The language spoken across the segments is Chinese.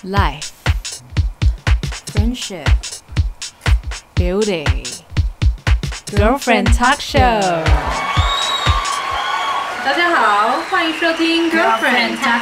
Life, friendship, beauty, girlfriend talk show。大家好，欢迎收听 Girlfriend Talk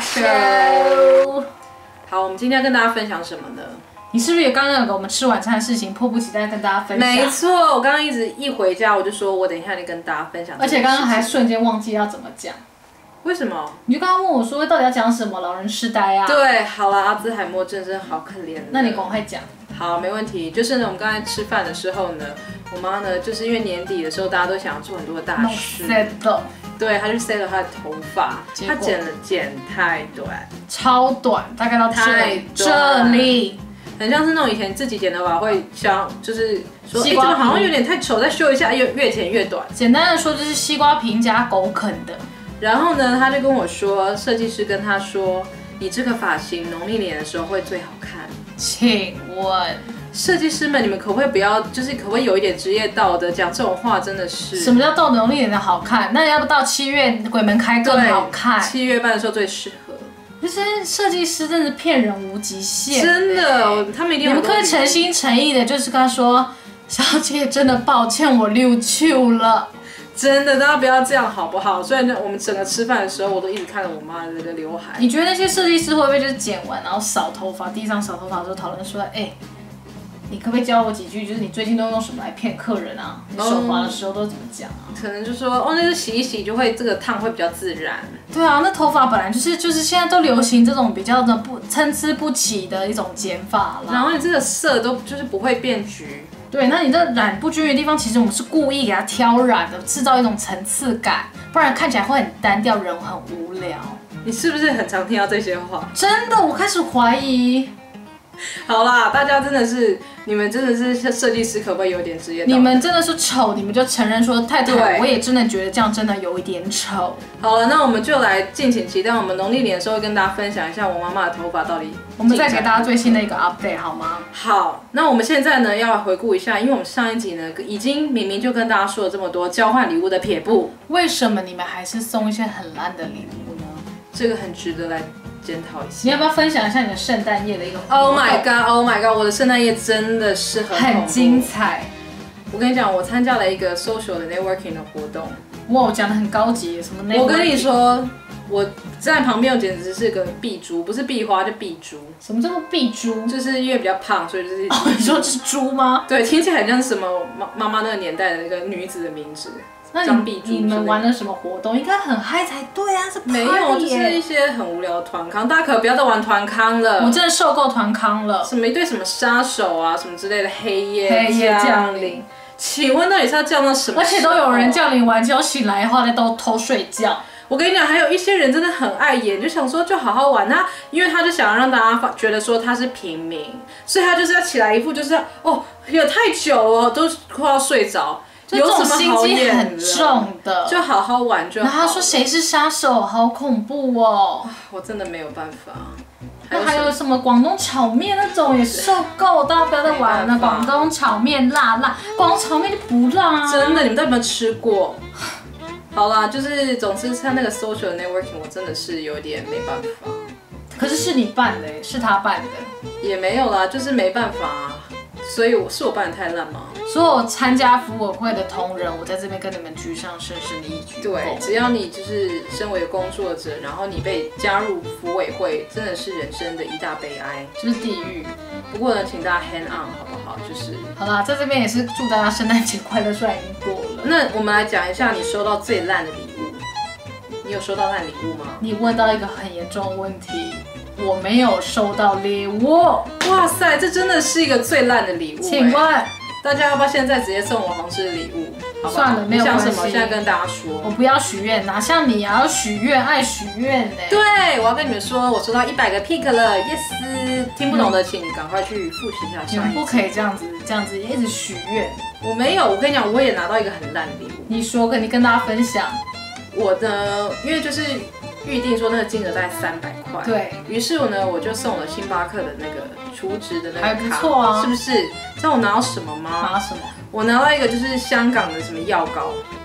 Show。好，我们今天要跟大家分享什么呢？ 你是不是也刚刚有跟我们吃晚餐的事情，迫不及待跟大家分享？ 没错，我刚刚一回家我就说，我等一下得跟大家分享。 而且刚刚还瞬间忘记要怎么讲。 为什么？ 你就刚刚问我说，到底要讲什么？老人痴呆啊？ 对，好了，阿兹海默症真的好可怜。 那你赶快讲。 好，没问题。就是呢，我们刚才吃饭的时候呢，我妈呢，就是因为年底的时候，大家都想要做很多的大事。对，她就塞了她的头发，她剪太短， 超短，大概到这里。 很像是那种以前自己剪头发会想，就是说，这个好像有点太丑，再修一下，越剪越短。 简单的说，就是西瓜皮加狗啃的。 然后呢，他就跟我说，设计师跟他说，你这个发型农历年的时候会最好看。 请问， 设计师们，你们可不可以不要，就是可不可以有一点职业道德？讲这种话真的是。 什么叫到农历年的好看？那要不到7月鬼门开更好看 ？7月半的时候最适合。 就是设计师真的骗人无极限， 真的，他们一定有。 你们可以诚心诚意的，就是跟他说，小姐真的抱歉，我溜秋了。 真的，大家不要这样好不好？虽然我们整个吃饭的时候，我都一直看着我妈的那个刘海。 你觉得那些设计师会不会就是剪完，然后扫头发，地上扫头发的时候讨论说，你可不可以教我几句？就是你最近都用什么来骗客人啊？你手滑的时候都怎么讲啊？ 可能就说那就洗一洗就会这个烫会比较自然。 对啊，那头发本来就是现在都流行这种比较的参差不齐的一种剪法啦。 然后你这个色都就是不会变橘。 对，那你这染不均匀的地方，其实我们是故意给它挑染的，制造一种层次感，不然看起来会很单调，人很无聊。 你是不是很常听到这些话？ 真的，我开始怀疑。 好啦，大家真的是，你们真的是设计师，可不可以有点职业道德？ 你们真的是丑，你们就承认说太太，我也真的觉得这样真的有一点丑。 好了，那我们就来敬请期待，我们农历年的时候会跟大家分享一下我妈妈的头发到底。 我们再给大家最新的一个 update 好吗？ 好，那我们现在呢要来回顾一下，因为我们上一集呢已经明明就跟大家说了这么多交换礼物的撇步， 为什么你们还是送一些很烂的礼物呢？ 这个很值得来检讨一下。 你要不要分享一下你的圣诞夜的一个活动 ？Oh my god, Oh my god！ 我的圣诞夜真的是很精彩。 我跟你讲，我参加了一个 social 的 networking 的活动。 哇，讲得很高级，什么 networking？ 我跟你说，我在旁边，我简直是个碧珠，不是壁花就碧珠。 什么叫做碧珠？ 就是因为比较胖，所以就是。 你说这是猪吗？ 对，听起来很像是什么妈妈那个年代的那个女子的名字。 那你们玩了什么活动？应该很嗨才对啊！是没有，就是一些很无聊的团康，大家可不要再玩团康了。 我真的受够团康了。 什么一对什么杀手啊，什么之类的黑夜降临。请问到底是要降到什么？ 而且都有人降临完之后醒来的话，再都偷睡觉。 我跟你讲，还有一些人真的很爱演，就想说就好好玩。那因为他就想要让大家觉得说他是平民，所以他就是要起来一副就是有太久了，都快要睡着。 有什么心机很重的， 就好好玩就好。 然后他说谁是杀手，好恐怖哦！ 我真的没有办法。 那还有什么广东炒面那种也受够，大家不要再玩了。广东炒面辣，广东炒面就不辣啊！ 真的，你们都有没有吃过？好啦，就是总之他那个 social networking 我真的是有点没办法。 可是是你办的，是他办的， 也没有啦，就是没办法啊。所以是我办的太烂吗？ 所有参加服委会的同仁，我在这边跟你们居上深深的一鞠躬。 对，只要你就是身为工作者，然后你被加入服委会，真的是人生的一大悲哀， 就是地狱。 不过呢，请大家 hand on 好不好？就是好啦，在这边也是祝大家圣诞节快乐，虽然已经过了。 那我们来讲一下你收到最烂的礼物。你有收到烂礼物吗？ 你问到一个很严重的问题。我没有收到礼物。 哇塞，这真的是一个最烂的礼物。 请问大家要不要现在直接送我红色的礼物？好不好？ 算了，没有关系。 想什么？现在跟大家说。 我不要许愿，哪像你啊，要许愿，爱许愿呢。 对，我要跟你们说，我收到100个 pick 了 ，yes。听不懂的请赶快去复习一下。 你们不可以这样子一直许愿。 我没有，我跟你讲，我也拿到一个很烂的礼物。 你说，你跟大家分享。 我的，因为就是预定说那个金额大概300块， 对于是我就送了星巴克的那个储值的那个卡， 还不错啊， 是不是？知道我拿到什么吗？ 拿什么？ 我拿到一个就是香港的什么药膏，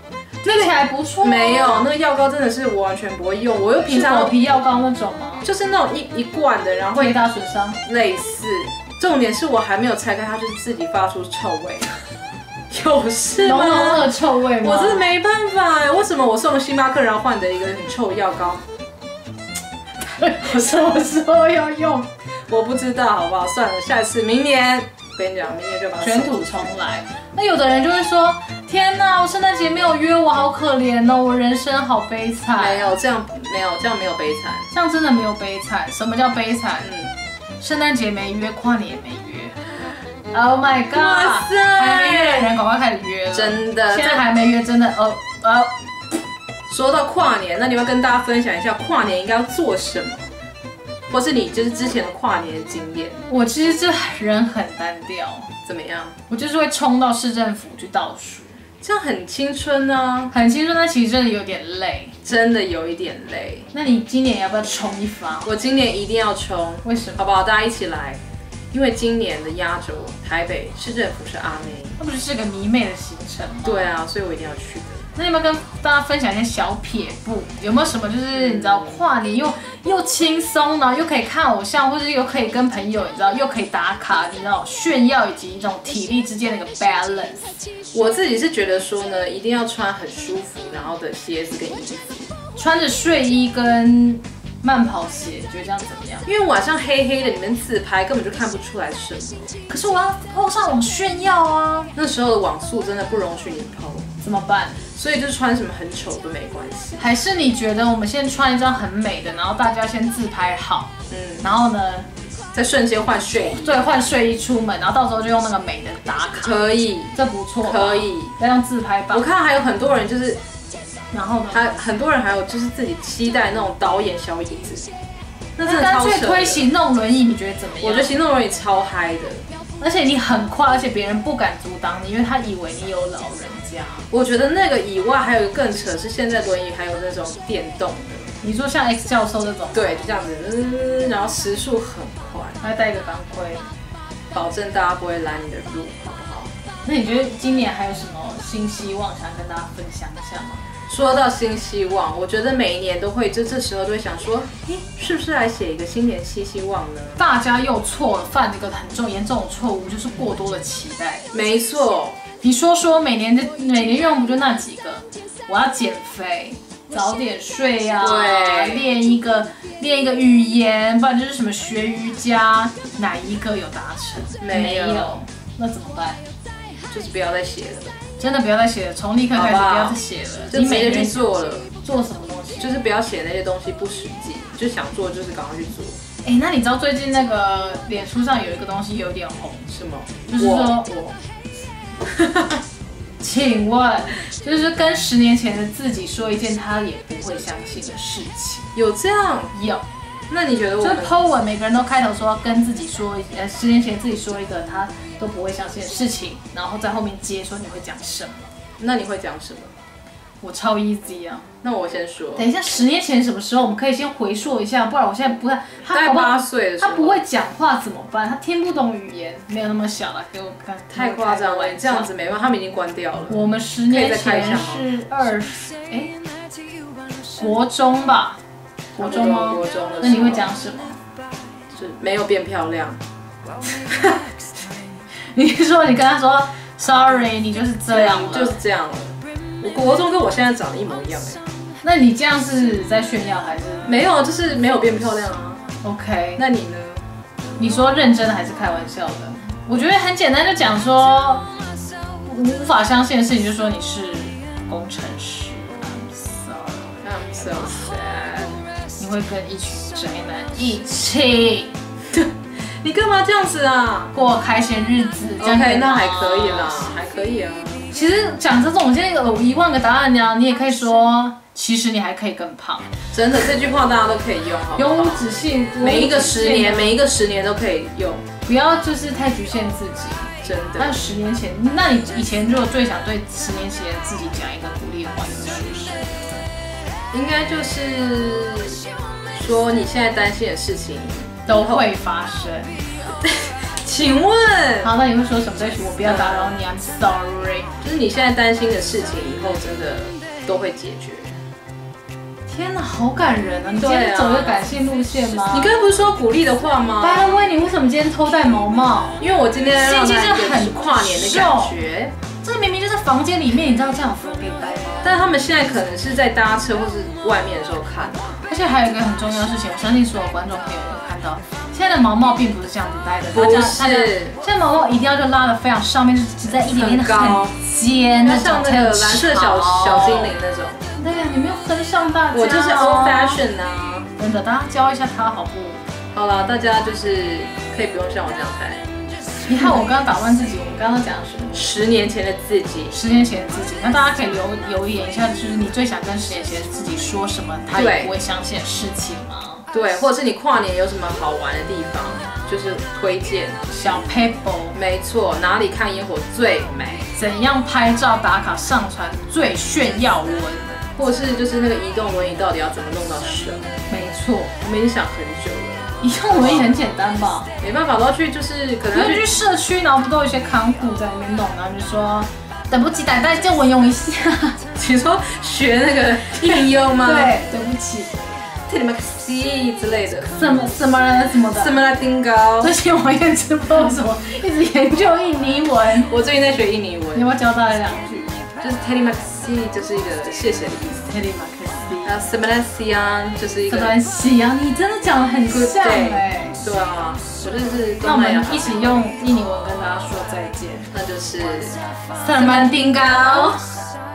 那个还不错。 没有，那个药膏真的是我完全不会用，我又平是常头皮药膏那种吗？ 就是那种一罐的，然后会大损伤。 类似。重点是我还没有拆开，它就是自己发出臭味。有事吗？ 浓浓恶臭味吗？ 我真的没办法哎，为什么我送星巴克然后换的一个很臭的药膏？ 我什么时候要用？ 我不知道，好不好？算了，下一次明年，我跟你讲，明年就把它卷土重来。那有的人就会说：天哪，我圣诞节没有约我，好可怜哦，我人生好悲惨。 没有这样，没有这样，没有悲惨， 这样真的没有悲惨。什么叫悲惨？圣诞节没约，跨年也没约。Oh my god！ 哇塞， 还没约的人赶快开始约了。 真的， 现在还没约，真的说到跨年，那你要跟大家分享一下跨年应该要做什么，或是你就是之前的跨年的经验。 我其实这人很单调， 怎么样？ 我就是会冲到市政府去倒数， 这样很青春啊， 很青春，但其实真的有点累。 真的有一点累。 那你今年要不要冲一发？ 我今年一定要冲， 为什么？ 好不好？大家一起来，因为今年的压轴台北市政府是阿妹。 那不是个迷妹的行程吗？ 对啊，所以我一定要去的。 那有没有跟大家分享一些小撇步？有没有什么就是你知道跨年又轻松，然后又可以看偶像，或者又可以跟朋友，你知道又可以打卡，你知道炫耀以及一种体力之间的一个 balance。 我自己是觉得说呢，一定要穿很舒服，然后的鞋子跟衣服， 穿着睡衣跟慢跑鞋，你觉得这样怎么样？ 因为晚上黑黑的，你们自拍根本就看不出来什么。 可是我要PO上网炫耀啊， 那时候的网速真的不容许你 PO， 怎么办？ 所以就是穿什么很丑都没关系。 还是你觉得我们先穿一张很美的，然后大家先自拍好，然后呢， 再瞬间换睡衣， 对，换睡衣出门，然后到时候就用那个美的打卡， 可以， 这不错， 可以， 要用自拍棒。 我看还有很多人就是， 然后呢， 很多人还有就是自己期待那种导演小椅子，那真的干超扯的。 脆推行动轮椅，你觉得怎么样？ 我觉得行动轮椅超嗨的， 而且你很快，而且别人不敢阻挡你，因为他以为你有老人家。 我觉得那个以外还有一个更扯，是现在轮椅还有那种电动的。 你说像 X 教授这种， 对，就这样子，然后时速很快， 还戴一个钢盔， 保证大家不会拦你的路，好不好？ 那你觉得今年还有什么新希望想跟大家分享一下吗？ 说到新希望，我觉得每一年都会，就这时候都会想说，是不是来写一个新年新希望呢？ 大家又错了，犯了一个很严重的错误，就是过多的期待。 没错， 你说每年愿望不就那几个？我要减肥，早点睡啊， 对， 练一个语言，不然就是什么学瑜伽，哪一个有达成？ 没有， 那怎么办？ 就是不要再写了， 真的不要再写了，从立刻开始不要再写了， 就直接去做了。 做什么东西？ 就是不要写那些东西不实际，就想做就是赶快去做。 哎，那你知道最近那个脸书上有一个东西有点红， 什么？ 就是说请问，就是跟10年前的自己说一件他也不会相信的事情， 有这样？ 有。 那你觉得我们就是 po 文，每个人都开头说跟自己说，10年前自己说一个他都不会相信的事情，然后在后面接说你会讲什么？ 那你会讲什么？ 我超 easy 啊！ 那我先说。 等一下，10年前什么时候？我们可以先回溯一下，不然我现在不太。 大概8岁的时候。 他不会讲话怎么办？他听不懂语言，没有那么小了，给我看。 太夸张了，你这样子没办法，他们已经关掉了。 我们10年前是国中吧？国中吗？ 国中的。 那你会讲什么？ 就没有变漂亮。 你说你跟他说 sorry， 你就是这样了， 就是这样了。我国中跟我现在长得一模一样哎。 那你这样是在炫耀还是？ 没有，就是没有变漂亮啊。 OK， 那你呢？ 你说认真的还是开玩笑的？我觉得很简单，就讲说无法相信的事情，就说你是工程师。 I'm so sad。 你会跟一群宅男一起？ 你干嘛这样子啊？ 过开心日子。 OK， 那还可以啦，还可以啊。 其实讲这种，现在有10000个答案呀，你也可以说，其实你还可以更胖。 真的，这句话大家都可以用，好不好？ 永无止境， 每一个10年都可以用， 不要就是太局限自己。 真的。 那10年前，那你以前如果最想对10年前自己讲一个鼓励的话，你会说什么？ 应该就是说你现在担心的事情都会发生。 请问， 好，那你会说什么？对不起，我不要打扰你，I'm sorry。 就是你现在担心的事情，以后真的都会解决。 天哪，好感人啊！你今天走一个感性路线吗？ 你刚才不是说鼓励的话吗？ 拜问你为什么今天偷戴毛帽？ 因为我今天让心情就很跨年的感觉。 这明明就是房间里面，你知道这样服给戴吗？ 但是他们现在可能是在搭车或是外面的时候看的。 而且还有一个很重要的事情，我相信所有观众朋友有看到，现在的毛帽并不是这样子戴的， 不是， 现在毛帽一定要就拉得非常上面，就只在一点点的很尖那种， 像那个蓝色小精灵那种。 对呀，你没有跟上大家， 我就是 old fashion 啊， 真的，大家教一下他好不？ 好了，大家就是可以不用像我这样戴。 你看我刚刚打乱自己，我们刚刚讲什么 ？10年前的自己 ，10年前的自己。那大家可以留言一下，就是你最想跟10年前的自己说什么，他也不会相信的事情吗？ 对，或者是你跨年有什么好玩的地方，就是推荐小 paper。 没错，哪里看烟火最美？ 怎样拍照打卡上传最炫耀文？ 或是就是那个移动轮椅到底要怎么弄到手？ 没错， 我们已经想很久了。 移动轮椅很简单吧？ 没办法，都要去就是可能要去社区，然后不都有一些看护在那边弄，然后就说等不及，大家我用一下。 你说学那个应用吗？ 对，对不起。 Telemark 之类的， 什么的， 什么来丁高？ 最近我也知不知道什么，一直研究印尼文。 我最近在学印尼文， 你要不要教大家2句？ 就是 Telemark 就是一个谢谢的意思。 Telemark 啊 s e m a n a s i a n 就是一个。 啊，你真的讲得很像哎。 对啊，我就是那我们一起用印尼文跟大家说再见。 那就是 Selamat tinggal。